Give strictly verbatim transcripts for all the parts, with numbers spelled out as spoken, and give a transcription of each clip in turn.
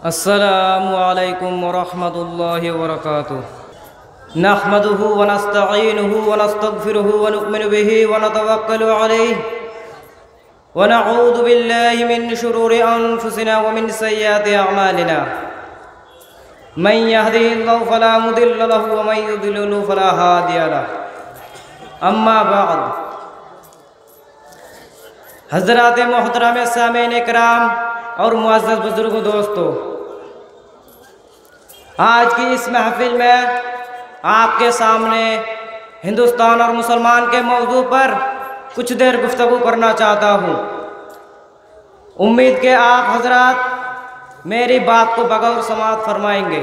अस्सलामु अलैकुम वरहमतुल्लाहि वबरकातुहू। नहमदुहु व नस्तईनुहु व नस्तगफिरुहु व नु'मिनु बिही व नतवक्कलु अलैहि व नऊज़ु बिल्लाहि मिन शुरूरि अनफुसिना व मिन सय्यिआति अअमालिना। मन यहदिहिल्लाहु फला मुदिल्ल लहु व मन युद्लिलहु फला हादिय लहु। अम्मा बाद। हज़रात मोहतरम सामीन इकराम और मुअज़्ज़ज़ बुज़ुर्ग दोस्तों, आज की इस महफिल में आपके सामने हिंदुस्तान और मुसलमान के मौजू पर कुछ देर गुफ्तगू करना चाहता हूँ। उम्मीद के आप हजरात मेरी बात को बगौर समाअत फरमाएंगे।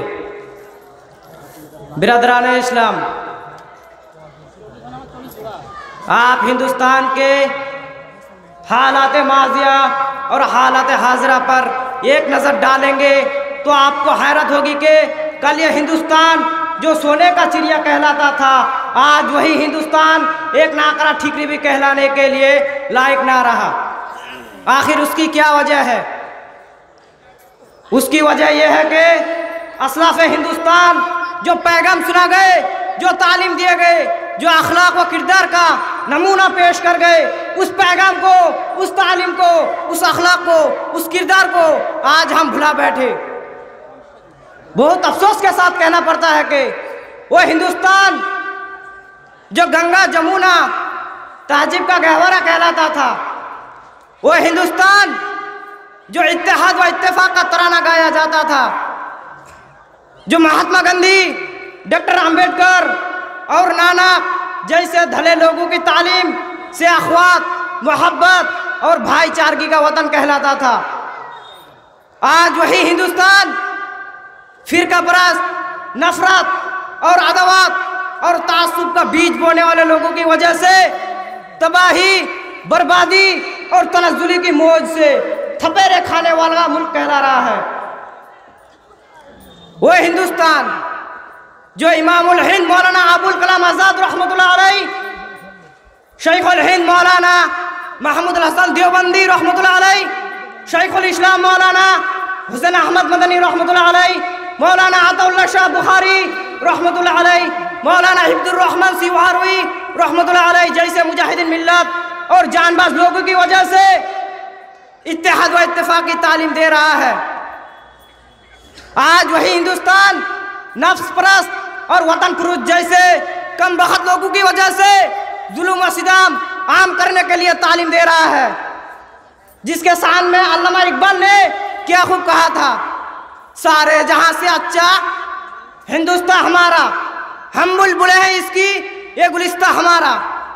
बिरादरान इस्लाम, आप हिंदुस्तान के हालात माजिया और हालात हाजरा पर एक नज़र डालेंगे तो आपको हैरत होगी कि कल ये हिंदुस्तान जो सोने का चिड़िया कहलाता था, आज वही हिंदुस्तान एक नाकरा ठीकरी भी कहलाने के लिए लायक ना रहा। आखिर उसकी क्या वजह है? उसकी वजह यह है कि असलाफ हिंदुस्तान जो पैगाम सुना गए, जो तालीम दिए गए, जो अखलाक व किरदार का नमूना पेश कर गए, उस पैगाम को, उस तालीम को, उस अखलाक को, उस किरदार को आज हम भुला बैठे। बहुत अफसोस के साथ कहना पड़ता है कि वो हिंदुस्तान जो गंगा जमुना तहजीब का गहवारा कहलाता था, वो हिंदुस्तान जो इत्तेहाद व इत्तेफाक का तराना गाया जाता था, जो महात्मा गांधी, डॉक्टर अंबेडकर और नानक जैसे धले लोगों की तालीम से अखवात, मोहब्बत और भाईचारगी का वतन कहलाता था, आज वही हिंदुस्तान फिरका परस्त, नफरत और अदावत और तासुब का बीज बोने वाले लोगों की वजह से तबाही, बर्बादी और तनज़्ज़ुली की मौज से थपेरे खाने वाला मुल्क कहला रहा है। वो हिंदुस्तान जो इमामुल हिंद मौलाना अबुल कलाम आज़ाद रहमतुल्लाह अलैह, शेखुल हिंद मौलाना महमूद हसन देवबंदी रहमतुल्लाह अलैह, शेखुल इस्लाम मौलाना हुसैन अहमद मदनी रहमतुल्लाह अलैह, मौलाना अताउल्लाह शाह बुखारी रहमतुल्लाह अलैह, मौलाना हिब्दुर रहमान सिवारवी रहमतुल्लाह अलैह जैसे मुजाहिदीन मिल्लत और जानबाज लोगों की वजह से इत्तेहाद व इत्तेफाक की तालीम दे रहा है। आज वही हिंदुस्तान नफ्स परस्त और वतन फरोश जैसे कम बख्त लोगों की वजह से जुल्म व सितम आम करने के लिए तालीम दे रहा है, जिसके शान में अल्लामा इकबाल ने क्या खूब कहा था, सारे जहां से अच्छा हिंदुस्तान हमारा, हम बुलबुलें हैं इसकी ये गुलिस्ता हमारा।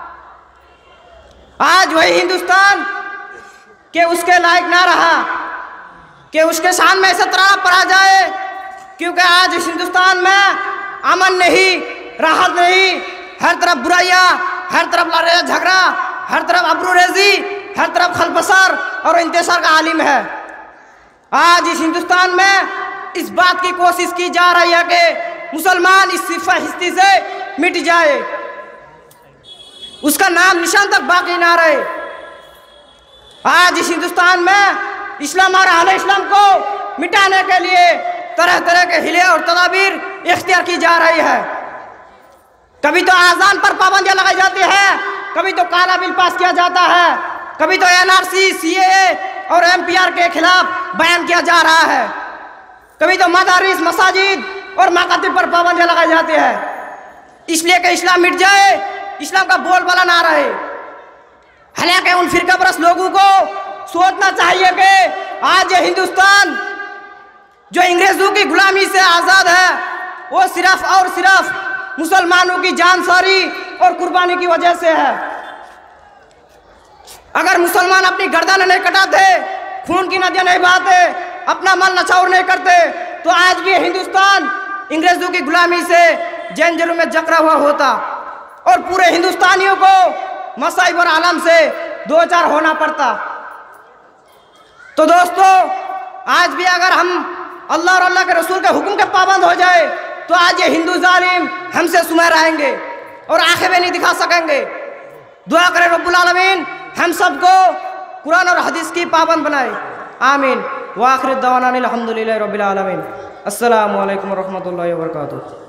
आज वही हिंदुस्तान के उसके लायक ना रहा कि उसके शान में ऐसा तराना पड़ा जाए, क्योंकि आज इस हिंदुस्तान में अमन नहीं, राहत नहीं, हर तरफ बुराइयां, हर तरफ लड़ाई झगड़ा, हर तरफ अबरूरेजी, हर तरफ खलबसर और इंतशार का आलिम है। आज इस हिंदुस्तान में इस बात की कोशिश की जा रही है कि मुसलमान इस सिफाहिस्ती से मिट जाए, उसका नाम निशान तक बाकी ना रहे। आज इस हिंदुस्तान में इस्लाम और अहले इस्लाम को मिटाने के लिए तरह तरह के हिले और तदाबीर इख्तियार की जा रही है। कभी तो आज़ान पर पाबंदियां लगाई जाती है, कभी तो काला बिल पास किया जाता है, कभी तो एन आर सी, सी ए ए और एम पी आर के खिलाफ बयान किया जा रहा है, कभी तो मदारिस, मसाजिद और मकातिब पर पाबंदियां लगाई जाती है, इसलिए कि इस्लाम मिट जाए, इस्लाम का बोलबाला ना रहे। हालांकि उन फिरका परस्त लोगों को सोचना चाहिए कि आज ये हिंदुस्तान जो अंग्रेजों की गुलामी से आज़ाद है, वो सिर्फ और सिर्फ मुसलमानों की जानसारी और कुर्बानी की वजह से है। अगर मुसलमान अपनी गर्दन नहीं कटाते, खून की नदियां नहीं बहाते, अपना मल नछावर नहीं करते, तो आज भी हिंदुस्तान अंग्रेजों की गुलामी से जैन जेलों में जकड़ा हुआ होता और पूरे हिंदुस्तानियों को मसाइब और आलम से दो चार होना पड़ता। तो दोस्तों, आज भी अगर हम अल्लाह और अल्लाह के रसूल के हुक्म के पाबंद हो जाए तो आज ये हिंदू जालिम हमसे सुमह रहेंगे और आंखें भी नहीं दिखा सकेंगे। दुआ करें रब्बुल आलमीन हम सबको कुरान और हदीस की पाबंद बनाए। आमीन। व आखिर दवाना अनिल हम्दुलिल्लाहि रब्बिल आलमीन। अस्सलामु अलैकुम व रहमतुल्लाहि व बरकातुहू।